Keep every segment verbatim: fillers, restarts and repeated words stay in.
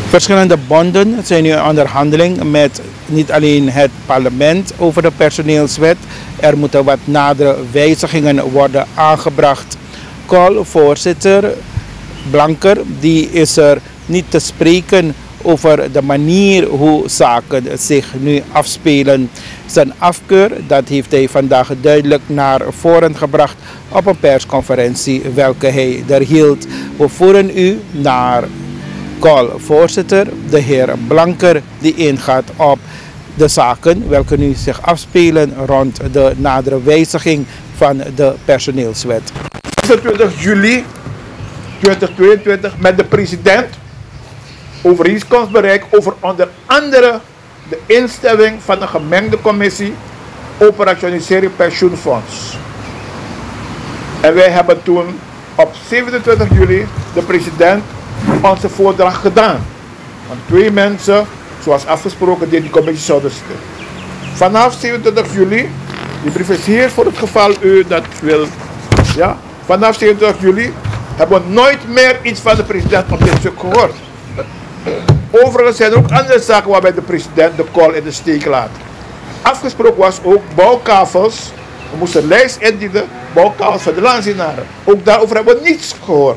Verschillende bonden zijn nu in onderhandeling met niet alleen het parlement over de personeelswet. Er moeten wat nadere wijzigingen worden aangebracht. Call-voorzitter Blanker die is er niet te spreken over de manier hoe zaken zich nu afspelen. Zijn afkeur dat heeft hij vandaag duidelijk naar voren gebracht op een persconferentie welke hij er hield. We voeren u naar Call-voorzitter, de heer Blanker, die ingaat op de zaken welke nu zich afspelen rond de nadere wijziging van de personeelswet. zesentwintig juli tweeduizend tweeëntwintig met de president overeenkomst bereikt over onder andere de instelling van een gemengde commissie operationalisering pensioenfonds. En wij hebben toen op zevenentwintig juli de president onze voordracht gedaan. Want twee mensen, zoals afgesproken, die die commissie zouden zitten. Vanaf zevenentwintig juli, die brief is hier voor het geval u dat wil. Ja, vanaf zevenentwintig juli hebben we nooit meer iets van de president op dit stuk gehoord. Overigens zijn er ook andere zaken waarbij de president de call in de steek laat. Afgesproken was ook bouwkavels. We moesten een lijst indienen, bouwkavels van de landsenaren. Ook daarover hebben we niets gehoord.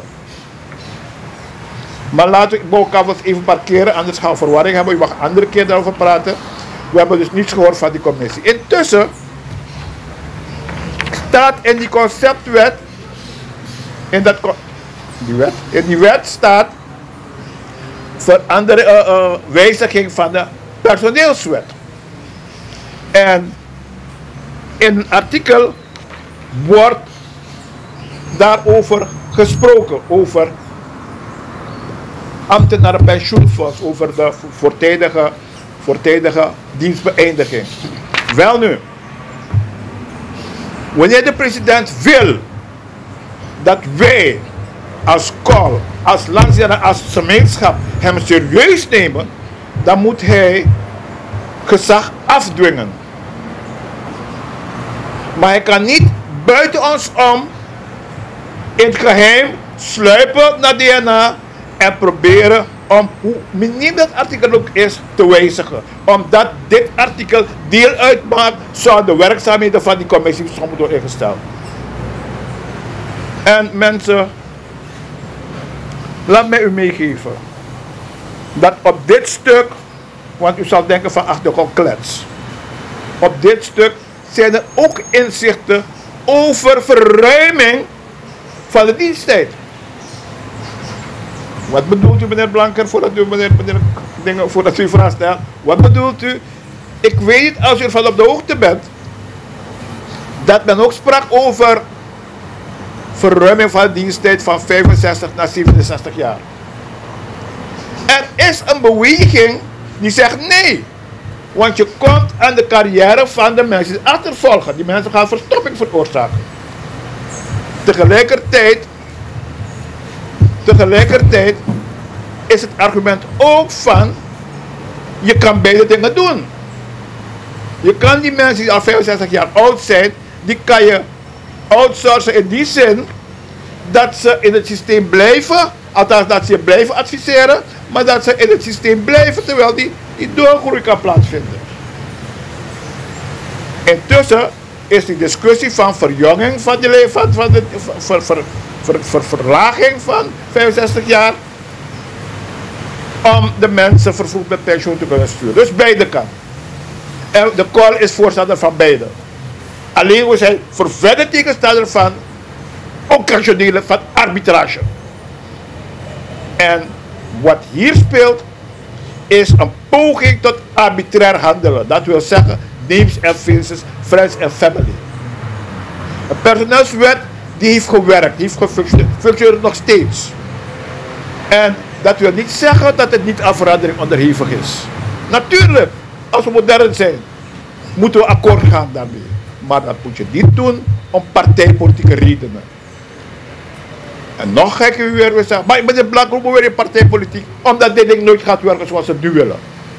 Maar laten we bouwkavels even parkeren, anders gaan we verwarring hebben. U mag een andere keer daarover praten. We hebben dus niets gehoord van die commissie. Intussen staat in die conceptwet, in, dat, die wet, in die wet staat verandering, uh, uh, wijziging van de personeelswet. En in een artikel wordt daarover gesproken, over ambtenarenpensioenfonds, over de voortijdige, voortijdige dienstbeëindiging. Wel nu, wanneer de president wil dat wij als Call, als landsenaren, als gemeenschap hem serieus nemen, dan moet hij gezag afdwingen. Maar hij kan niet buiten ons om in het geheim sluipen naar D N A en proberen om, hoe miniem dat artikel ook is, te wijzigen. Omdat dit artikel deel uitmaakt, zou de werkzaamheden van die commissie soms worden ingesteld. En mensen, laat mij u meegeven dat op dit stuk, want u zal denken van ach, de klets. Op dit stuk zijn er ook inzichten over verruiming van de diensttijd. Wat bedoelt u, meneer Blanker, voordat u, meneer, meneer, dingen, voordat u vraag stelt? Wat bedoelt u? Ik weet niet, als u ervan op de hoogte bent, dat men ook sprak over verruiming van de diensttijd van vijfenzestig naar zevenenzestig jaar. Er is een beweging die zegt nee. Want je komt aan de carrière van de mensen achtervolgen. Die mensen gaan verstopping veroorzaken. Tegelijkertijd, tegelijkertijd is het argument ook van, je kan beide dingen doen. Je kan die mensen die al vijfenzestig jaar oud zijn, die kan je outsourcen in die zin dat ze in het systeem blijven, althans dat ze je blijven adviseren, maar dat ze in het systeem blijven terwijl die, die doorgroei kan plaatsvinden. Intussen is die discussie van verjonging van de leven, van de ver, ver, ver, ver, verlaging van vijfenzestig jaar, om de mensen vervroegd met pensioen te kunnen sturen. Dus beide kan. En de Call is voorstander van beide. Alleen we zijn verder tegenstander van occasionele, van arbitrage. En wat hier speelt is een poging tot arbitrair handelen. Dat wil zeggen names and faces, friends and family. De personeelswet die heeft gewerkt, heeft gefunctioneerd, functioneert nog steeds. En dat wil niet zeggen dat het niet aan verandering onderhevig is. Natuurlijk, als we modern zijn, moeten we akkoord gaan daarmee. Maar dat moet je niet doen om partijpolitieke redenen. En nog gekker u weer zeggen, maar meneer Blank, hoe weer in partijpolitiek? Omdat dit ding nooit gaat werken zoals ze het nu willen.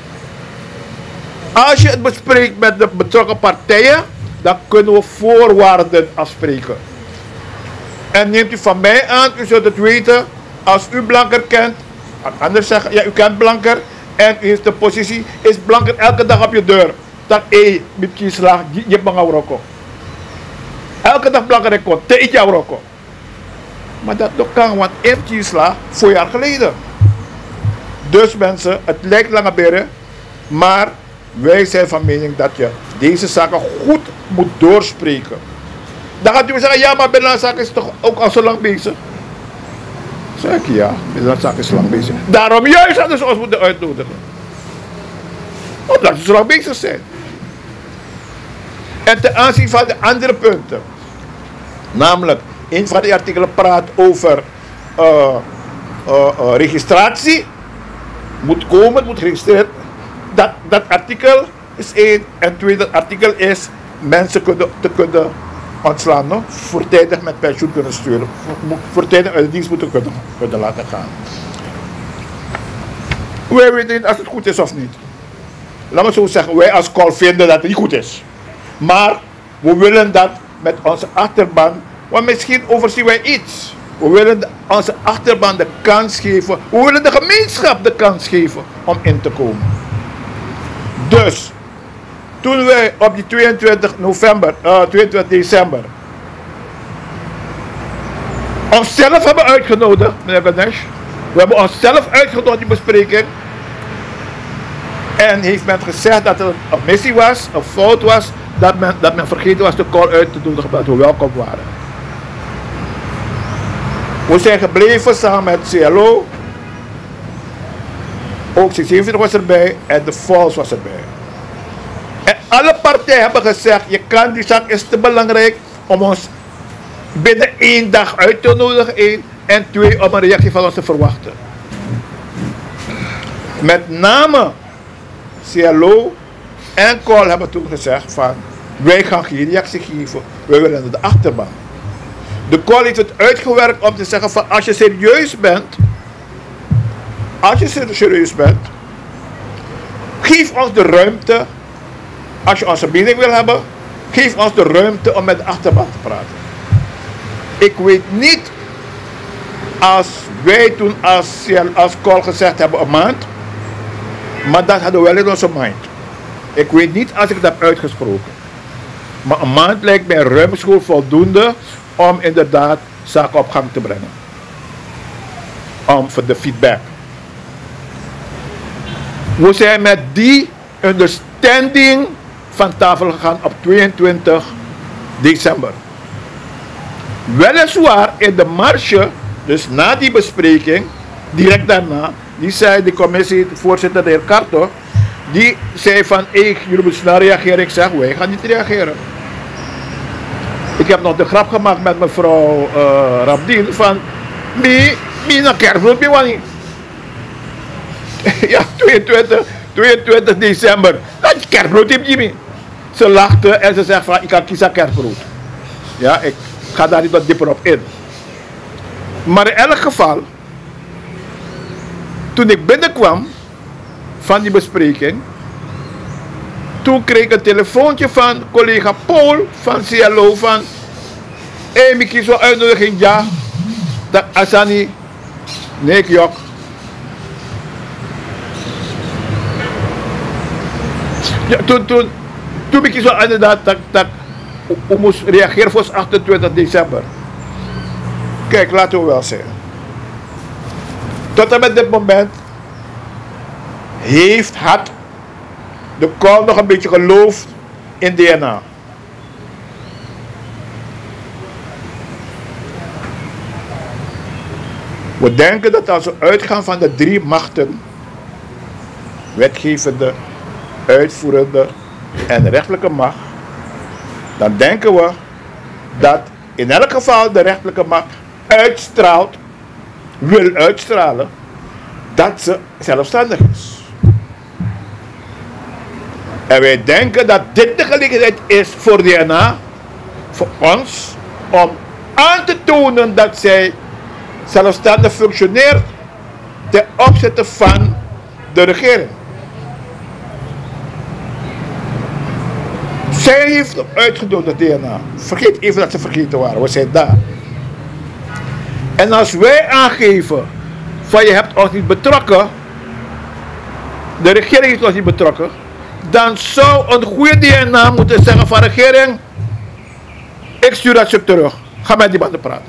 Als je het bespreekt met de betrokken partijen, dan kunnen we voorwaarden afspreken. En neemt u van mij aan, u zult het weten, als u Blanker kent, Anders zeggen, ja, u kent Blanker en u heeft de positie, is Blanker elke dag op je deur. Dat hé, met kieslag, je hebt maar roko. Elke dag Blanker komt, te eet jouw roko. Maar dat nog kan, want in kieslag, voor jaar geleden. Dus mensen, het lijkt lange beren, maar wij zijn van mening dat je deze zaken goed moet doorspreken. Dan gaat u zeggen, ja, maar Binnenlandse Zaken is toch ook al zo lang bezig? Zeg ik ja, Binnenlandse Zaken is lang bezig. Daarom juist hadden ze ons moeten uitnodigen. Omdat ze zo lang bezig zijn. En ten aanzien van de andere punten. Namelijk, een van die artikelen praat over uh, uh, uh, registratie. Moet komen, het moet geregistreerd. Dat, dat artikel is één. En twee, dat artikel is mensen kunnen, te kunnen ontslaan, no? Voortijdig met pensioen kunnen sturen. Voortijdig uit de dienst moeten kunnen, kunnen laten gaan. Wij weten niet als het goed is of niet. Laat me zo zeggen, wij als Col vinden dat het niet goed is. Maar we willen dat met onze achterban, want misschien overzien wij iets. We willen de, onze achterban de kans geven, we willen de gemeenschap de kans geven om in te komen. Dus, toen wij op die tweeëntwintig november, uh, tweeëntwintig december, onszelf hebben uitgenodigd, meneer Ganesh, we hebben onszelf uitgenodigd die bespreking, en heeft men gezegd dat er een missie was, een fout was, dat men, dat men vergeten was de call uit te doen, dat we welkom waren. We zijn gebleven samen met C L O, ook C zevenentwintig was erbij en de Falls was erbij. En alle partijen hebben gezegd, je kan, die zaak is te belangrijk om ons binnen één dag uit te nodigen, één, en twee, om een reactie van ons te verwachten. Met name C L O en Col hebben toen gezegd van, wij gaan geen reactie geven, wij willen de achterban. De Col heeft het uitgewerkt om te zeggen van, als je serieus bent, als je serieus bent, geef ons de ruimte, als je onze mening wil hebben, geef ons de ruimte om met de achterban te praten. Ik weet niet, als wij toen als, als Col gezegd hebben een maand, maar dat hadden we wel in onze mind. Ik weet niet als ik dat heb uitgesproken. Maar een maand lijkt mij ruimschoots voldoende om inderdaad zaken op gang te brengen. Om voor de feedback. We zijn met die understanding van tafel gegaan op tweeëntwintig december. Weliswaar in de marge, dus na die bespreking, direct daarna, die zei de commissie, de voorzitter de heer Karto, die zei van, hey, jullie moeten snel reageren. Ik zeg, wij gaan niet reageren. Ik heb nog de grap gemaakt met mevrouw uh, Rabdin van, wie, wie naar kerstbrood, wie wanneer? Ja, tweeëntwintig december, dat is kerstbrood, heb je mee. Ze lachte en ze zegt van, ik kan kiezen kerstbrood. Ja, ik ga daar niet wat dieper op in. Maar in elk geval, toen ik binnenkwam van die bespreking, toen kreeg ik een telefoontje van collega Paul van C L O van, hé, hey, ik kies wel uitnodiging, ja, dat Asani, nee, ik jok. Ja, toen, toen, toen ik zo inderdaad dat, dat we moest reageren voor achtentwintig december. Kijk, laten we wel zeggen. Tot en met dit moment heeft, had de Col nog een beetje geloofd in D N A. We denken dat als we uitgaan van de drie machten, wetgevende, uitvoerende en rechterlijke macht, dan denken we dat in elk geval de rechterlijke macht uitstraalt, wil uitstralen, dat ze zelfstandig is. En wij denken dat dit de gelegenheid is voor D N A, voor ons, om aan te tonen dat zij zelfstandig functioneert ten opzichte van de regering. Zij heeft hem uitgedood, de D N A. Vergeet even dat ze vergeten waren, we zijn daar. En als wij aangeven van je hebt ons niet betrokken, de regering is ons niet betrokken, dan zou een goede D N A moeten zeggen van regering, ik stuur dat stuk terug. Ga met die mannen praten.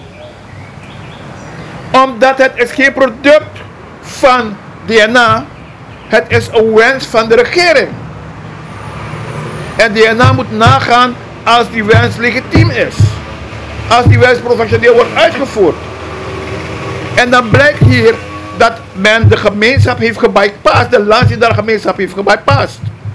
Omdat het is geen product van D N A, het is een wens van de regering. En D N A moet nagaan als die wens legitiem is. Als die wens professioneel wordt uitgevoerd. En dan blijkt hier dat men de gemeenschap heeft gebypast, de landsdienende gemeenschap heeft gebypast.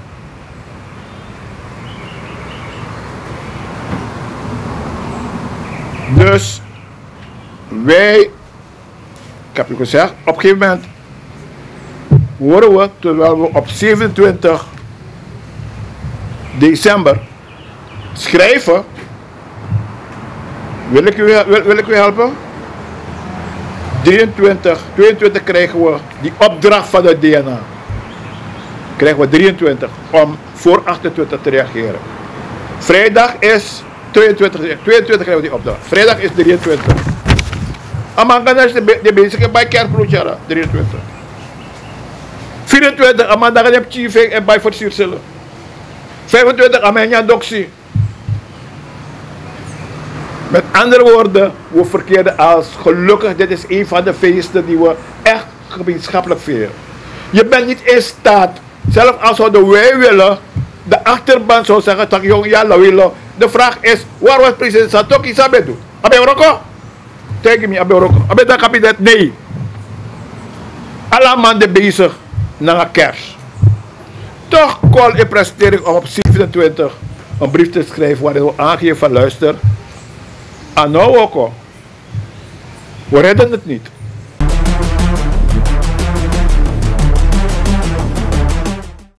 Dus wij, ik heb u gezegd, op een gegeven moment horen we, terwijl we op zevenentwintig december schrijven, wil ik u, wil, wil ik u helpen? drieëntwintig, tweeëntwintig krijgen we die opdracht van het D N A. Krijgen we drieëntwintig om voor achtentwintig te reageren. Vrijdag is tweeëntwintig, tweeëntwintig krijgen we die opdracht. Vrijdag is drieëntwintig. Amanga is de bezig bij kerstbroodje, drieëntwintig. vierentwintig, Amanda gaat je chiefing en bij versierselen. vijfentwintig, Amanda doxie. Met andere woorden, we verkeerden als gelukkig, dit is een van de feesten die we echt gemeenschappelijk vieren. Je bent niet in staat, zelfs als we wij willen, de achterban zou zeggen, tak jong, ja, la willen. De vraag is, waar was president Satoki Sabedu? Abe Roko? Tegen me, Abe Roko. Abe dat kabinet? Nee. Alle maanden bezig naar kerst. Toch kon ik presteren om op zevenentwintig een brief te schrijven waarin we aangeven van luister. Ah, nou ook. We redden het niet.